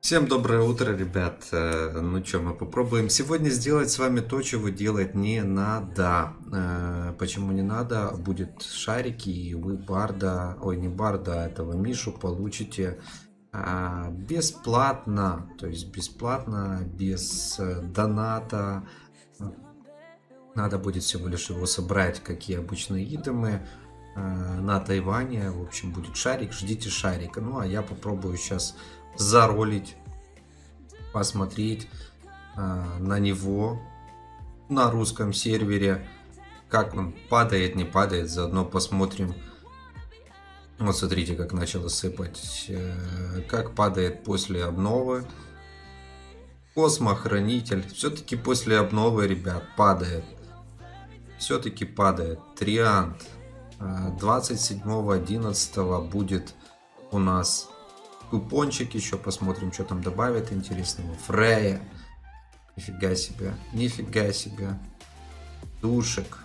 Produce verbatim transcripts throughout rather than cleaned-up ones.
Всем доброе утро, ребят. Э, Ну что, мы попробуем сегодня сделать с вами то, чего делать не надо. Э, Почему не надо? Будет шарики, и вы Барда, ой, не Барда, а этого Мишу получите а, бесплатно. То есть бесплатно, без э, доната. Надо будет всего лишь его собрать, какие обычные идемы э, на Тайване. В общем, будет шарик, ждите шарика. Ну, а я попробую сейчас заролить, посмотреть э, на него на русском сервере, как он падает, не падает. Заодно посмотрим. Вот смотрите, как начало сыпать, э, как падает после обновы. Космохранитель все-таки после обновы, ребят, падает. Все-таки падает. Триант двадцать седьмого одиннадцатого будет у нас купончик. Еще посмотрим, что там добавят интересного. Фрея. Нифига себе. Нифига себе. Душек.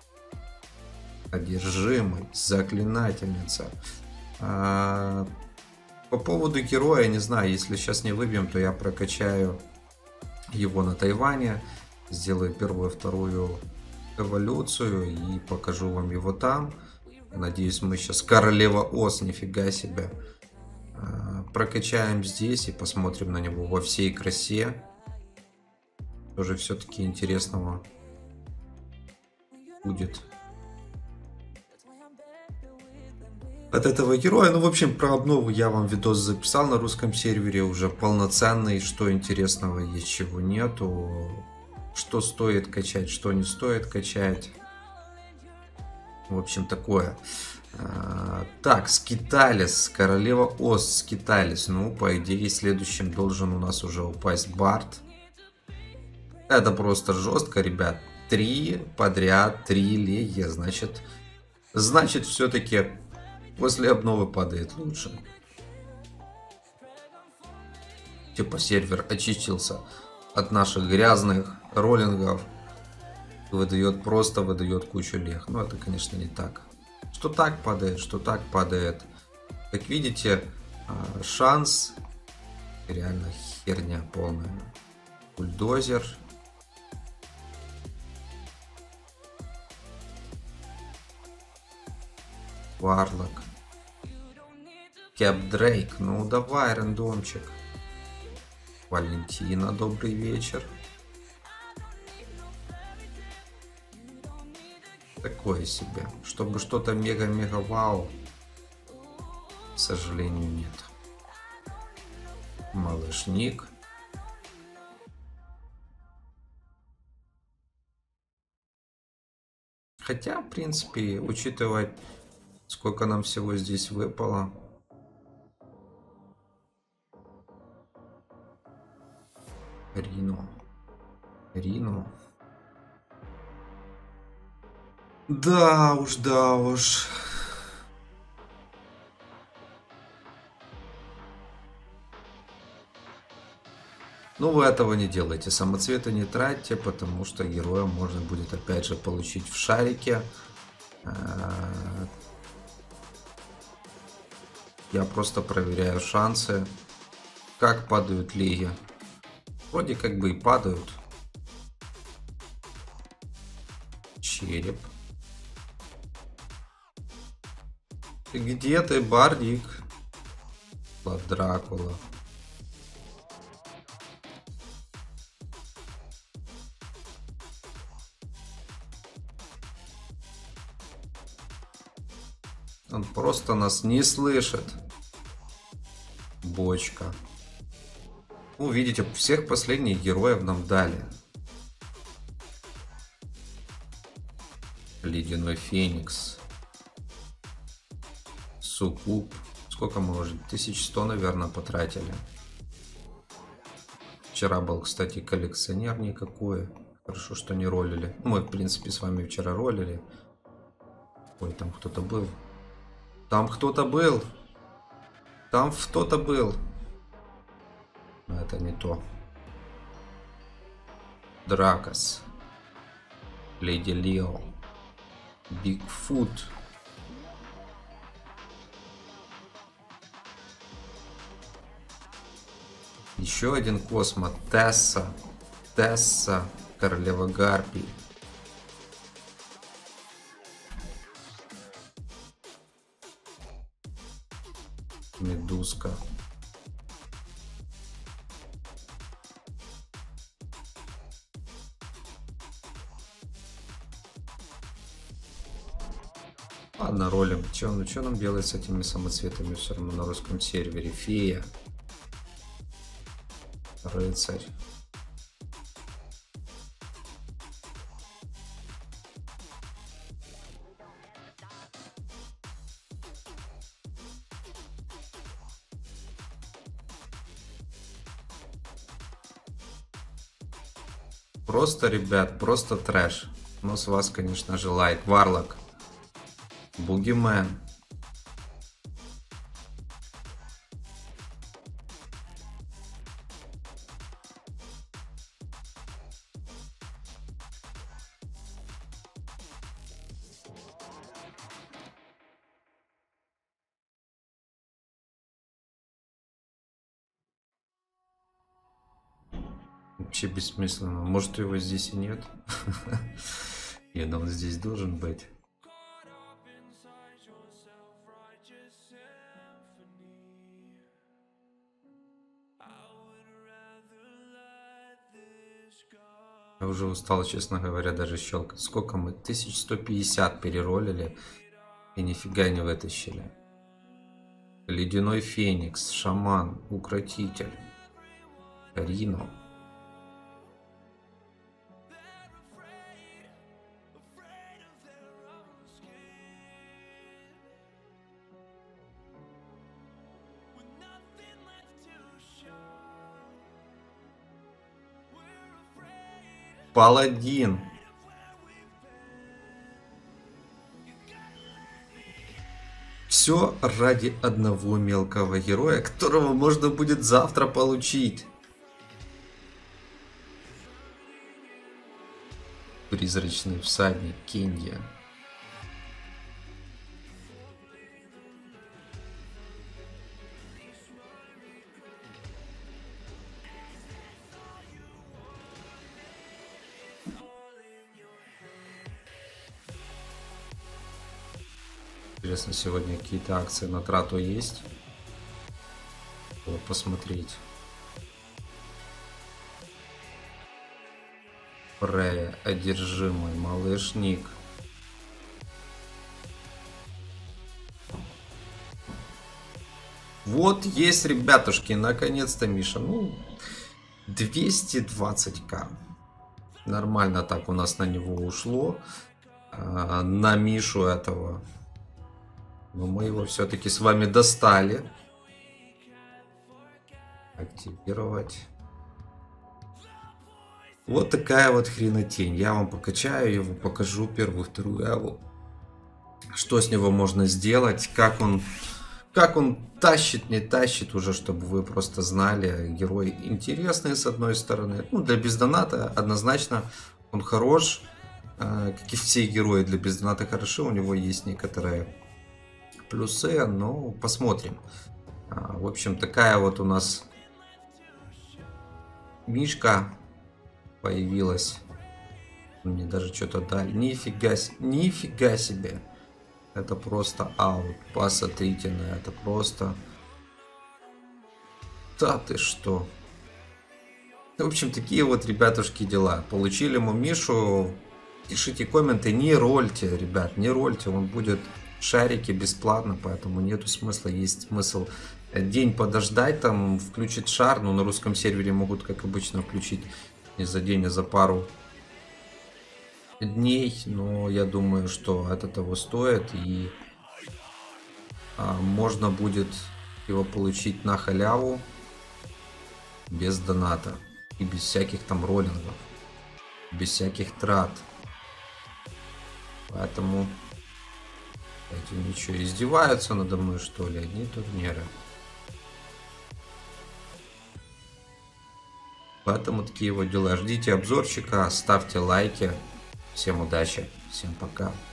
Одержимый. Заклинательница. А, по поводу героя, не знаю, если сейчас не выбьем, то я прокачаю его на Тайване. Сделаю первую, вторую эволюцию и покажу вам его там. Надеюсь, мы сейчас Королева Ос, нифига себе, прокачаем здесь и посмотрим на него во всей красе. Тоже все-таки интересного будет от этого героя. Ну, в общем, про обнову я вам видос записал на русском сервере, уже полноценный, что интересного есть, чего нету, что стоит качать, что не стоит качать. В общем, такое. А, так, Скиталис, Королева Ос, Скиталис. Ну, по идее, следующим должен у нас уже упасть Бард. Это просто жестко, ребят. Три подряд, три легия. Значит, значит, все-таки после обновы падает лучше. Типа сервер очистился от наших грязных роллингов. Выдает просто, выдает кучу лег. Но это, конечно, не так. Что так падает, что так падает. Как видите, шанс реально херня полная. Бульдозер. Варлок. Кэп Дрейк. Ну давай, рандомчик. Валентина, добрый вечер. Такое себе. Чтобы что-то мега-мега вау, к сожалению, нет. Малышник. Хотя, в принципе, учитывая, сколько нам всего здесь выпало. Рино. Рино. Да уж, да уж. Ну, вы этого не делайте. Самоцветы не тратьте, потому что героя можно будет опять же получить в шарике. Я просто проверяю шансы. Как падают леги. Вроде как бы и падают. Череп. Где ты, Бардик? Влад Дракула. Он просто нас не слышит. Бочка. Ну, видите, всех последних героев нам дали. Ледяной Феникс. Суккуб. Сколько мы уже? тысяча сто, наверное, потратили. Вчера был, кстати, коллекционер никакой. Хорошо, что не ролили. Мы, в принципе, с вами вчера ролили. Ой, там кто-то был. Там кто-то был. Там кто-то был. Но это не то. Дракос. Леди Лео. Бигфут. Еще один Космо. Тесса. Тесса. Королева Гарпий. Медузка. Ладно, ролим. Че, ну что нам делать с этими самоцветами все равно на русском сервере? Фея. Рыцарь. Просто, ребят, просто трэш. Но с вас, конечно же, лайк. Варлок. Бугимен. Вообще бессмысленно. Может, его здесь и нет? Я думал, здесь должен быть. Я уже устал, честно говоря, даже щелкать. Сколько мы? тысяча сто пятьдесят переролили и нифига не вытащили. Ледяной Феникс, Шаман, Укротитель, Рино. Паладин. Все ради одного мелкого героя, которого можно будет завтра получить. Призрачный всадник Кинья. Интересно, сегодня какие-то акции на трату есть? Вот, посмотреть. Фрея, одержимый, малышник. Вот есть, ребятушки, наконец-то, Миша. Ну, двести двадцать тысяч. Нормально так у нас на него ушло. На Мишу этого. Но мы его все-таки с вами достали. Активировать. Вот такая вот хренотень. Я вам покачаю его, покажу первую, вторую аву. Что с него можно сделать, как он, как он тащит, не тащит уже, чтобы вы просто знали. Герой интересный с одной стороны. Ну, для бездоната однозначно он хорош. Как и все герои для бездоната хороши. У него есть некоторые плюсы, но посмотрим. В общем, такая вот у нас Мишка появилась. Мне даже что-то дали. Нифига, нифига себе. Это просто аут. Посмотрите на это. Просто... Да ты что. В общем, такие вот, ребятушки, дела. Получили мы Мишу. Пишите комменты. Не рольте, ребят. Не рольте. Он будет... Шарики бесплатно, поэтому нету смысла. Есть смысл день подождать, там включить шар, но на русском сервере могут, как обычно, включить не за день, а за пару дней. Но я думаю, что это того стоит, и а, можно будет его получить на халяву без доната и без всяких там роллингов, без всяких трат. Поэтому эти ничего, издеваются надо мной, что ли? Одни турниры. Поэтому такие вот дела. Ждите обзорчика, ставьте лайки. Всем удачи, всем пока.